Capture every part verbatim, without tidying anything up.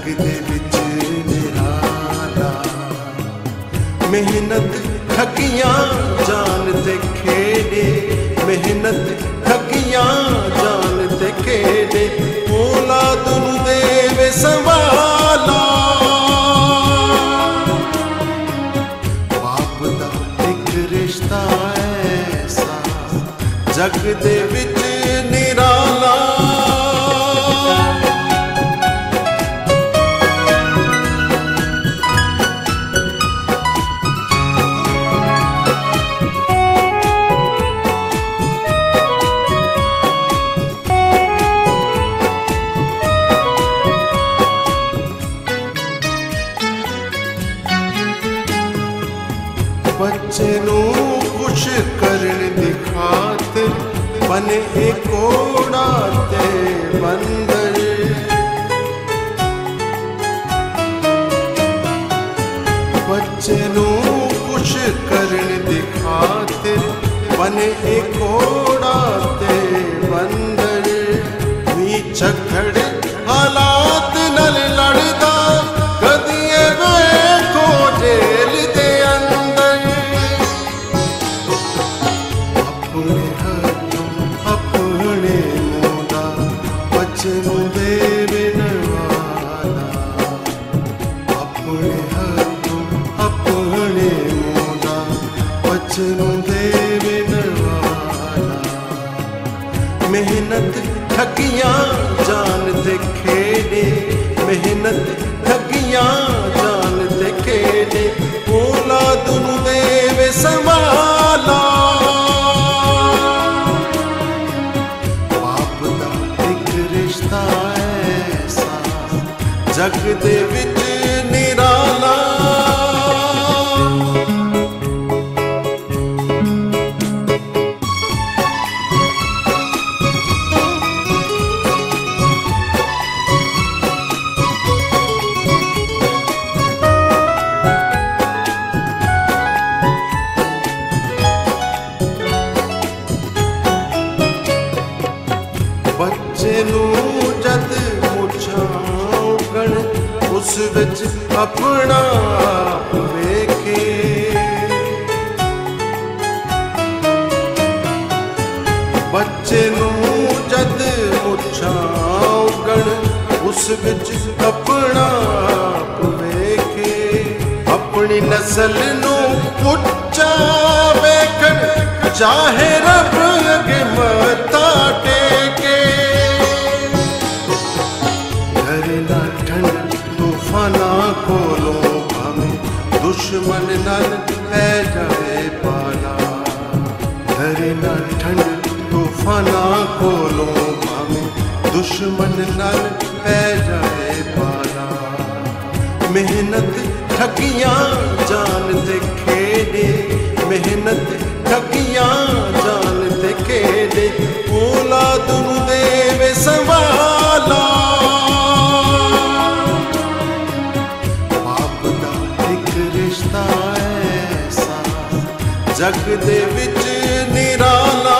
जग दे विच निराला। मेहनत ठगियां जान ते खेड़े, मेहनत ठगियां जान ते खेड़े, औलाद नूं देवे संभाला। बाप दा इक रिश्ता ऐसा जग दे विच निराला। बच्चे नूं खुश करने दी खातिर बने एक घोड़ा ते बंदर। बच्चे नूं खुश करने दी खातिर बने एक घोड़ा ते बंदर। मी झगड़े हालात नाल लड़दा कदी वेखो जेल दे अंदर। अपने हाथों अपने मुंडा बच्चों देवे नवाला। अपने हाथों अपने मुंडा बच्चों देवे नवाला। मेहनत ठगियां जान ते खेड़े, मेहनत ठगियां जान ते खेड़े, औलाद नूं देवे संभाला। बाप दा इक रिश्ता ऐसा जग दे विच निराला। बच्चे नूं जद मुछां उगण उस विच अपना आप वेखे। बच्चे नूं जद मुछां उगण उस विच अपना आप वेखे। अपनी नस्ल नूं उच्चा वेखण चाहे रब अगे मत्था टेके। डरे ना ठंड तूफाना कोलों भावें दुश्मन नाल पै जाए पाला। डरे ना ठंड तूफाना कोलों भावें दुश्मन नाल पै जाए पाला। मेहनत ठगियां जान ते खेड़े, मेहनत ठगियां जान ते खेड़े, औलाद नूं देवे संभाला। बाप दा इक रिश्ता ऐसा जग दे विच निराला।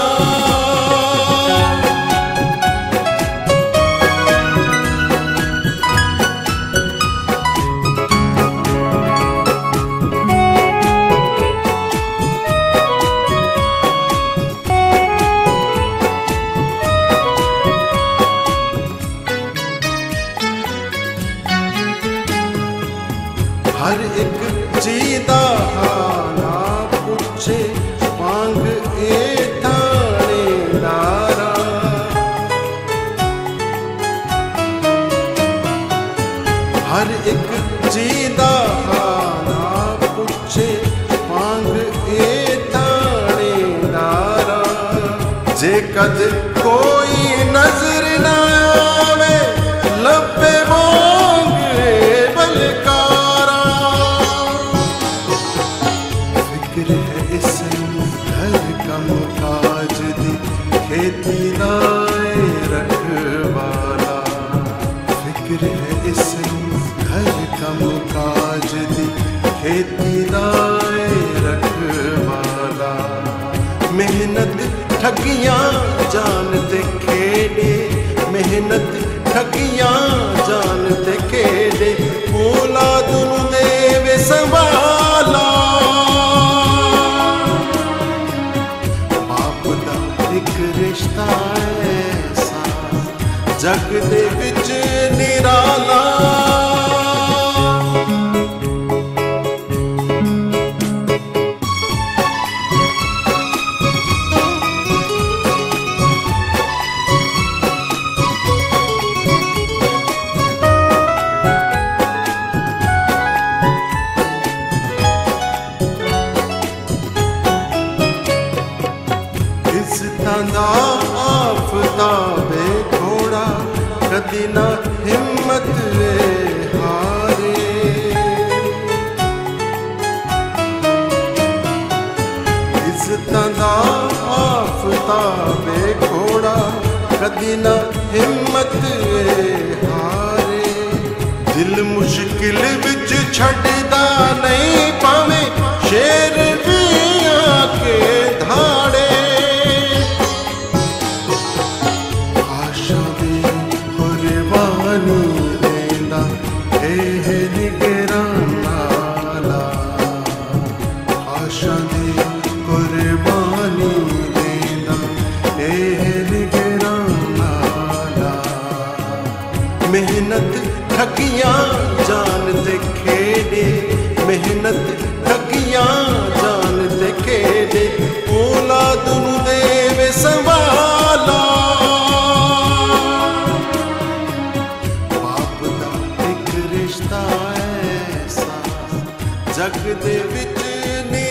हर एक जीदा हाना पूछे मांग ए ठाणे लारा। हर एक जीदा हाना पूछे मांग ए ठाणे लारा। जे कद कोई नजर ना आवे लबे मांग बलकारा। फिक्र है इस घर कम काज दी खेती लाए रखवाला। फिक्र है इस घर कम काज दी खेती लाए रखवाला। मेहनत ठगियां जान ते खेड़े, मेहनत ठगियां जान ते खेड़े औलाद नू देवे संभाला। बाप दा एक रिश्ता ऐसा जग दे विच निराला। इज़्ज़तां आफताबे थोड़ा कदी ना हिम्मत हारे। इज़्ज़तां आफताबे थोड़ा कदी ना हिम्मत हारे। दिल मुश्किल विच छड्डदा नहीं पावे शेर भी आके धाड़े। देंदा एह निगरानाला। आशा दी कुर्बानी देंदा एह निगरानाला। मेहनत ठगियां जान ते खेड़े मेहनत ठगियां जान ते खेड़े औलाद नू देवे संभाला। रिश्ता ऐसा जग दे विच